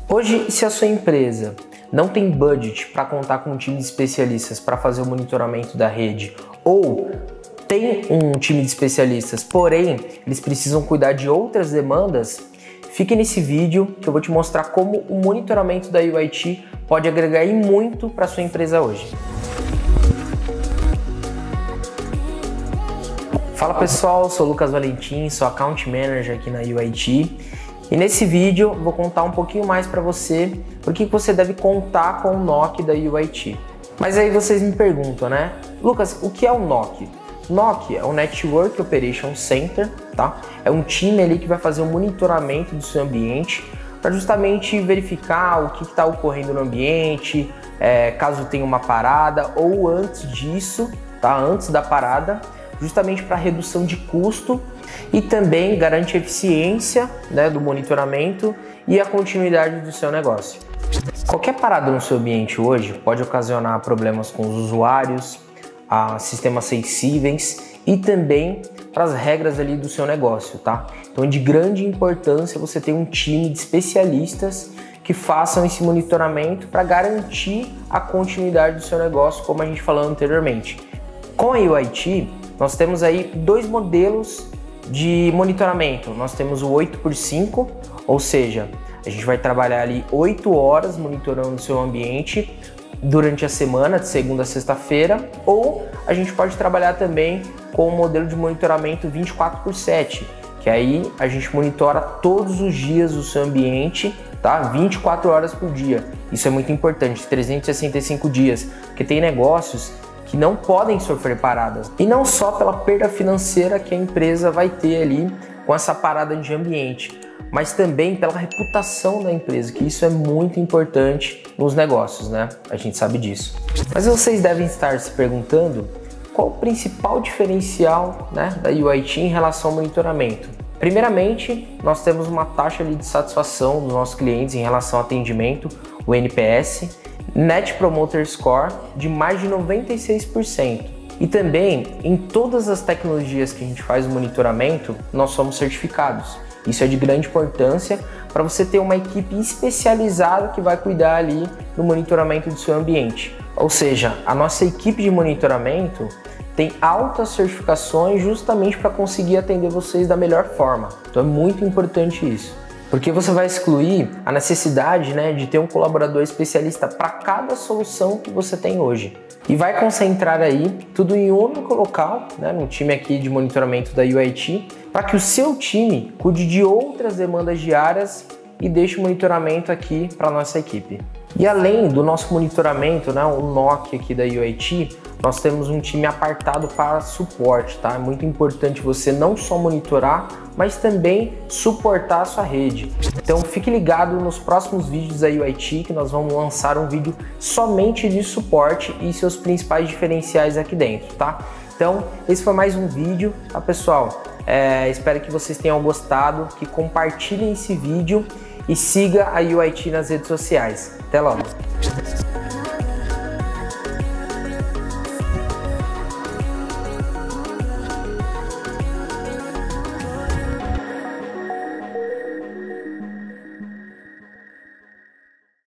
Hoje, se a sua empresa não tem budget para contar com um time de especialistas para fazer o monitoramento da rede, ou tem um time de especialistas, porém eles precisam cuidar de outras demandas, fique nesse vídeo que eu vou te mostrar como o monitoramento da UIT pode agregar muito para sua empresa hoje. Fala pessoal, sou o Lucas Valentim, sou Account Manager aqui na UIT e nesse vídeo vou contar um pouquinho mais para você por que você deve contar com o NOC da UIT. Mas aí vocês me perguntam, né? Lucas, o que é o NOC? NOC é o Network Operation Center, tá? É um time ali que vai fazer um monitoramento do seu ambiente para justamente verificar o que está ocorrendo no ambiente, caso tenha uma parada ou antes disso, tá? Antes da parada, justamente para redução de custo e também garante a eficiência, né, do monitoramento e a continuidade do seu negócio. Qualquer parada no seu ambiente hoje pode ocasionar problemas com os usuários, a sistemas sensíveis e também para as regras ali do seu negócio, tá? Então é de grande importância você ter um time de especialistas que façam esse monitoramento para garantir a continuidade do seu negócio, como a gente falou anteriormente. Com a UIT, nós temos aí dois modelos de monitoramento. Nós temos o 8x5, ou seja, a gente vai trabalhar ali 8 horas monitorando o seu ambiente durante a semana, de segunda a sexta-feira, ou a gente pode trabalhar também com o modelo de monitoramento 24x7, que aí a gente monitora todos os dias o seu ambiente, tá? 24 horas por dia. Isso é muito importante, 365 dias, porque tem negócios que não podem sofrer paradas. E não só pela perda financeira que a empresa vai ter ali com essa parada de ambiente, mas também pela reputação da empresa, que isso é muito importante nos negócios, né? A gente sabe disso. Mas vocês devem estar se perguntando qual o principal diferencial, né, da UIT em relação ao monitoramento. Primeiramente, nós temos uma taxa ali de satisfação dos nossos clientes em relação ao atendimento, o NPS, Net Promoter Score de mais de 96%. E também, em todas as tecnologias que a gente faz o monitoramento, nós somos certificados. Isso é de grande importância para você ter uma equipe especializada que vai cuidar ali do monitoramento do seu ambiente. Ou seja, a nossa equipe de monitoramento tem altas certificações justamente para conseguir atender vocês da melhor forma. Então é muito importante isso. Porque você vai excluir a necessidade, né, de ter um colaborador especialista para cada solução que você tem hoje. E vai concentrar aí tudo em um único local, né, no time aqui de monitoramento da UIT, para que o seu time cuide de outras demandas diárias e deixe o monitoramento aqui para a nossa equipe. E além do nosso monitoramento, né, o NOC aqui da UIT, nós temos um time apartado para suporte, tá? É muito importante você não só monitorar, mas também suportar a sua rede. Então fique ligado nos próximos vídeos da UIT, que nós vamos lançar um vídeo somente de suporte e seus principais diferenciais aqui dentro, tá? Então esse foi mais um vídeo, tá pessoal? Espero que vocês tenham gostado, que compartilhem esse vídeo e siga a UIT nas redes sociais. Até logo!